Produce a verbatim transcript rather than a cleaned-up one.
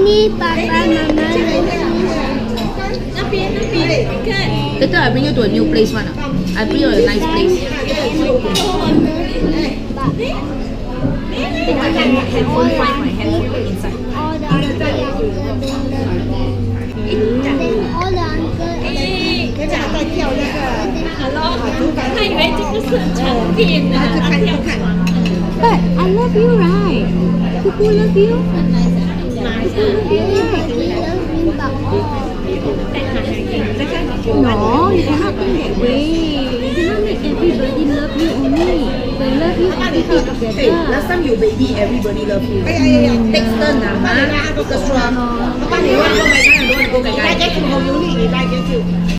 Mommy, Papa, Mama. Later I bring you to a new place one. I bring you to a nice place. Take my hand, handphone, find my handphone inside. All the uncle. All the uncle. 他讲在跳那个 Hello， 他以为这个是产品呢， 去看一看。 But I love you, right? Cuckoo love you. No, you cannot think that way. You cannot make everybody love you only. They love you together. Last time you baby, everybody love you. 哎呀呀呀 Take turn 啊，哈，一个双，帮你换过来，当然都会过来。 大家住好有力，你大家住。